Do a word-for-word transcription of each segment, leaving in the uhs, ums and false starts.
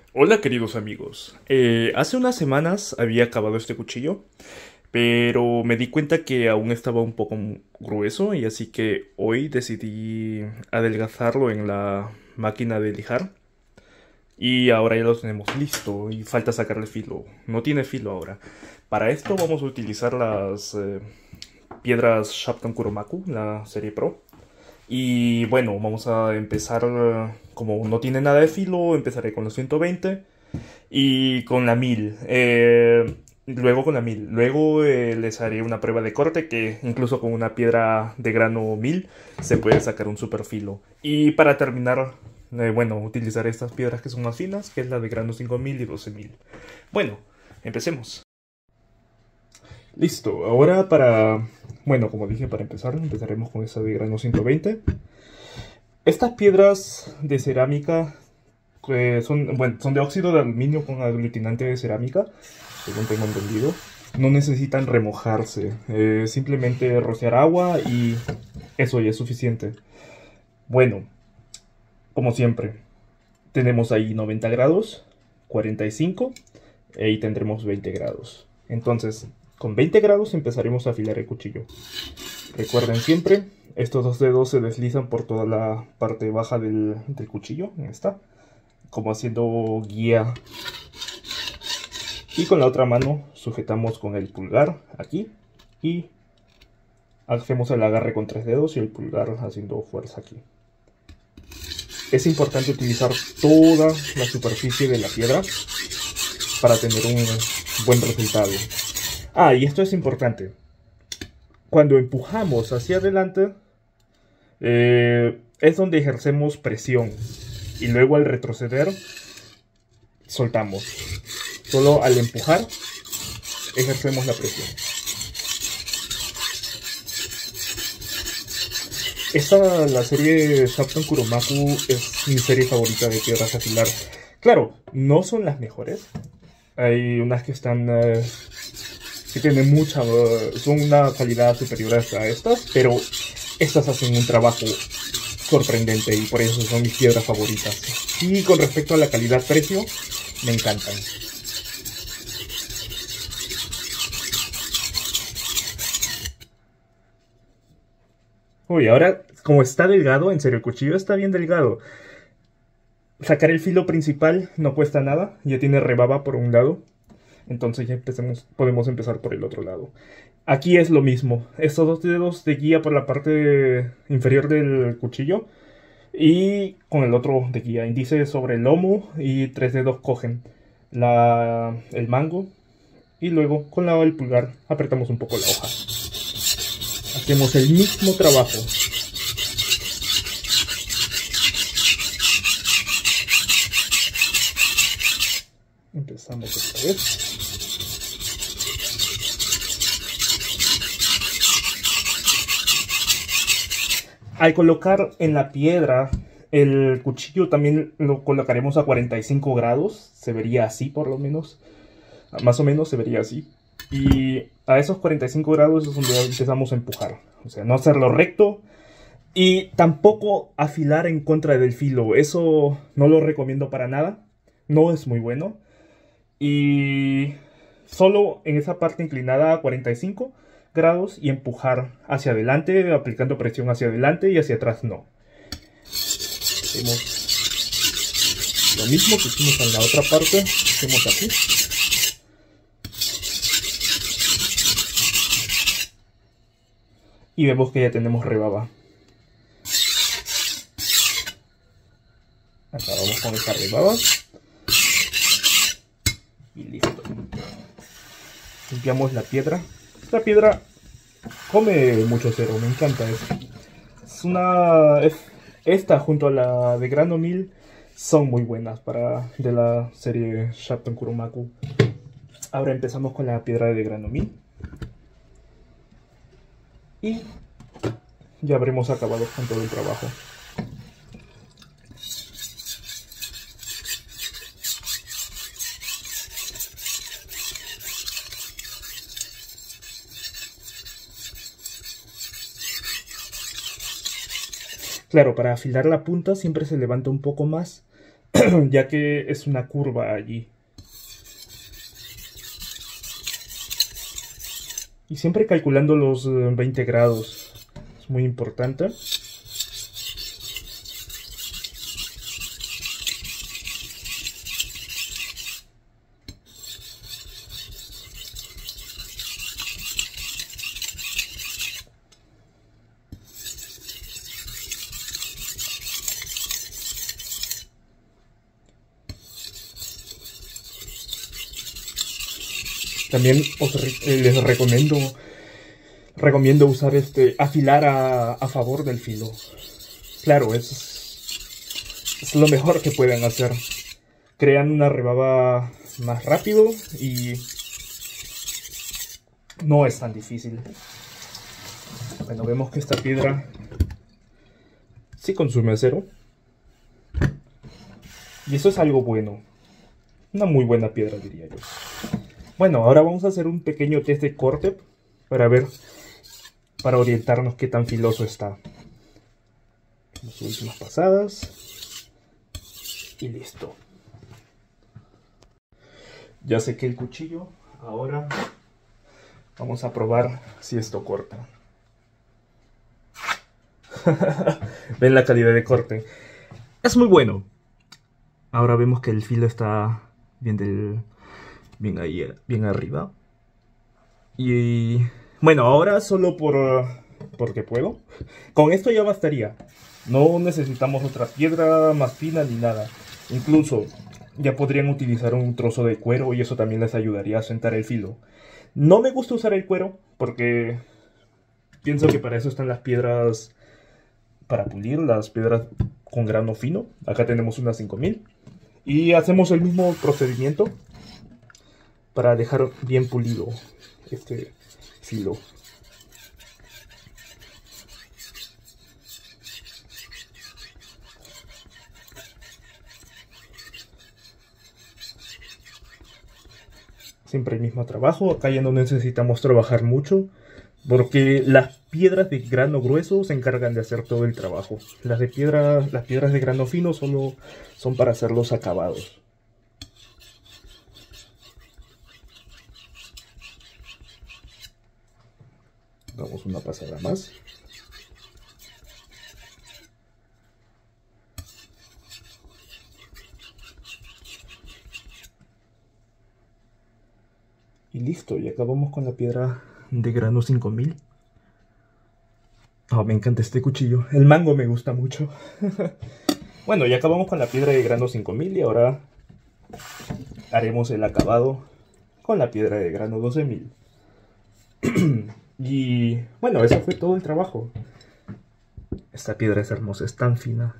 Hola queridos amigos, Eh, hace unas semanas había acabado este cuchillo, pero me di cuenta que aún estaba un poco grueso y así que hoy decidí adelgazarlo en la máquina de lijar y ahora ya lo tenemos listo y falta sacarle filo. No tiene filo ahora. Para esto vamos a utilizar las eh, piedras Shapton Kuromaku, la serie Pro. Y bueno, vamos a empezar, eh, como no tiene nada de filo, empezaré con los ciento veinte. Y con la mil. Eh, luego con la mil. Luego eh, les haré una prueba de corte que incluso con una piedra de grano mil se puede sacar un super filo. Y para terminar, eh, bueno, utilizaré estas piedras que son más finas, que es la de grano cinco mil y doce mil. Bueno, empecemos. Listo, ahora para... Bueno, como dije, para empezar, empezaremos con esta de grano ciento veinte. Estas piedras de cerámica que son, bueno, son de óxido de aluminio con aglutinante de cerámica, según tengo entendido. No necesitan remojarse, eh, simplemente rociar agua y eso ya es suficiente. Bueno, como siempre, tenemos ahí noventa grados, cuarenta y cinco, y ahí tendremos veinte grados. Entonces, con veinte grados empezaremos a afilar el cuchillo. Recuerden siempre, estos dos dedos se deslizan por toda la parte baja del, del cuchillo, en esta, como haciendo guía. Y con la otra mano sujetamos con el pulgar aquí y hacemos el agarre con tres dedos y el pulgar haciendo fuerza aquí. Es importante utilizar toda la superficie de la piedra para tener un buen resultado. Ah, y esto es importante. Cuando empujamos hacia adelante, eh, es donde ejercemos presión. Y luego al retroceder, soltamos. Solo al empujar, ejercemos la presión. Esta, la serie Shapton Kuromaku, es mi serie favorita de piedras a afilar. Claro, no son las mejores. Hay unas que están... Uh, que tienen mucha... Uh, son una calidad superior a estas, pero estas hacen un trabajo sorprendente y por eso son mis piedras favoritas. Y con respecto a la calidad-precio, me encantan. Uy, ahora, como está delgado, en serio, el cuchillo está bien delgado. Sacar el filo principal no cuesta nada, ya tiene rebaba por un lado. Entonces ya empecemos, podemos empezar por el otro lado. Aquí es lo mismo, estos dos dedos de guía por la parte inferior del cuchillo. Y con el otro de guía, índice sobre el lomo y tres dedos cogen la, el mango. Y luego con la, el pulgar apretamos un poco la hoja. Hacemos el mismo trabajo. Empezamos otra vez. Al colocar en la piedra el cuchillo también lo colocaremos a cuarenta y cinco grados. Se vería así por lo menos. Más o menos se vería así. Y a esos cuarenta y cinco grados es donde empezamos a empujar. O sea, no hacerlo recto. Y tampoco afilar en contra del filo. Eso no lo recomiendo para nada. No es muy bueno. Y solo en esa parte inclinada a cuarenta y cinco grados y empujar hacia adelante, aplicando presión hacia adelante y hacia atrás no. Hacemos lo mismo que hicimos en la otra parte. Hacemos aquí. Y vemos que ya tenemos rebaba. Acabamos con esta rebaba. Y listo. Limpiamos la piedra. Esta piedra come mucho cero, me encanta eso. Es una... Es, esta junto a la de grano mil son muy buenas para de la serie Shapton Kuromaku. Ahora empezamos con la piedra de grano mil. Y ya habremos acabado con todo el trabajo. Claro, para afilar la punta siempre se levanta un poco más ya que es una curva allí. Y siempre calculando los veinte grados, es muy importante. También os re eh, les recomiendo recomiendo usar este afilar a, a favor del filo. Claro, es, es lo mejor que pueden hacer. Crean una rebaba más rápido y no es tan difícil. Bueno, vemos que esta piedra sí consume acero. Y eso es algo bueno. Una muy buena piedra, diría yo. Bueno, ahora vamos a hacer un pequeño test de corte para ver, para orientarnos qué tan filoso está. Las últimas pasadas. Y listo. Ya sequé el cuchillo. Ahora vamos a probar si esto corta. Ven la calidad de corte. Es muy bueno. Ahora vemos que el filo está bien del... bien ahí, bien arriba. Y bueno, ahora solo por porque puedo. Con esto ya bastaría. No necesitamos otra piedra más fina ni nada. Incluso ya podrían utilizar un trozo de cuero y eso también les ayudaría a sentar el filo. No me gusta usar el cuero porque pienso que para eso están las piedras para pulir, las piedras con grano fino. Acá tenemos unas cinco mil. Y hacemos el mismo procedimiento para dejar bien pulido este filo. Siempre el mismo trabajo. Acá ya no necesitamos trabajar mucho, porque las piedras de grano grueso se encargan de hacer todo el trabajo. Las de piedra, las piedras de grano fino solo son para hacer los acabados. Damos una pasada más. Y listo, y acabamos con la piedra de grano cinco mil. Oh, me encanta este cuchillo. El mango me gusta mucho. Bueno, ya acabamos con la piedra de grano cinco mil y ahora haremos el acabado con la piedra de grano doce mil. Y bueno, eso fue todo el trabajo. Esta piedra es hermosa, es tan fina.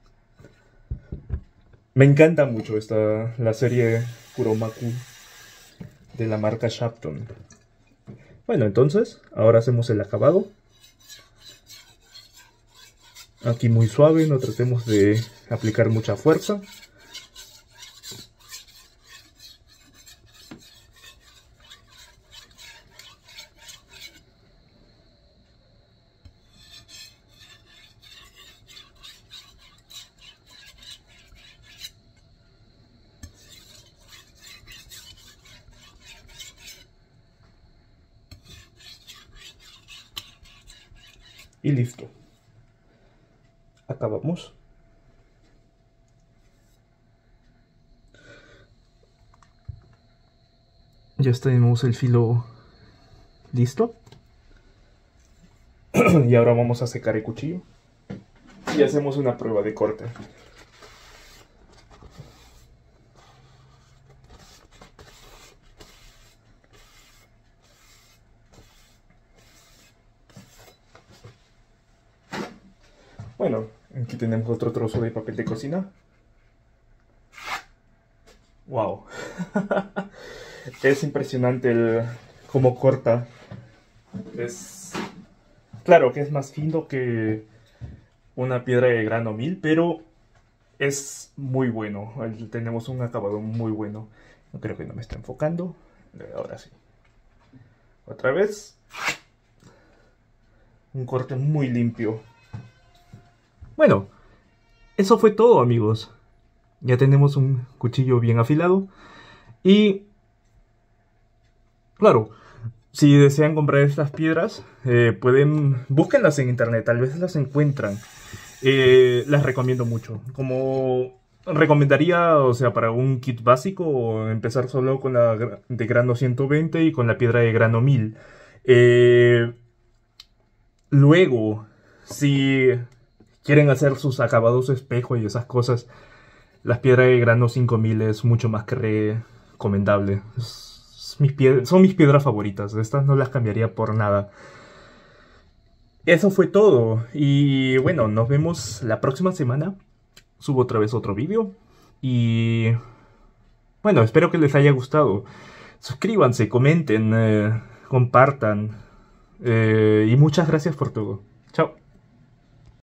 Me encanta mucho esta, la serie Kuromaku de la marca Shapton. Bueno, entonces, ahora hacemos el acabado. Aquí muy suave, no tratemos de aplicar mucha fuerza. Y listo. Acabamos. Ya tenemos el filo listo. Y ahora vamos a secar el cuchillo. Y hacemos una prueba de corte. Bueno, aquí tenemos otro trozo de papel de cocina. Wow. Es impresionante el cómo corta. Es claro que es más fino que una piedra de grano mil, pero es muy bueno. Tenemos un acabado muy bueno. No creo que no me esté enfocando. Ahora sí. Otra vez. Un corte muy limpio. Bueno, eso fue todo, amigos. Ya tenemos un cuchillo bien afilado. Y, claro, si desean comprar estas piedras, eh, pueden, búsquenlas en internet, tal vez las encuentran. Eh, las recomiendo mucho. Como recomendaría, o sea, para un kit básico, empezar solo con la gra- de grano ciento veinte y con la piedra de grano mil. Eh, Luego, si quieren hacer sus acabados espejo y esas cosas, las piedras de grano cinco mil es mucho más que recomendable. Es mis pie- son mis piedras favoritas. Estas no las cambiaría por nada. Eso fue todo. Y bueno, nos vemos la próxima semana. Subo otra vez otro vídeo. Y bueno, espero que les haya gustado. Suscríbanse, comenten, eh, compartan. Eh, y muchas gracias por todo.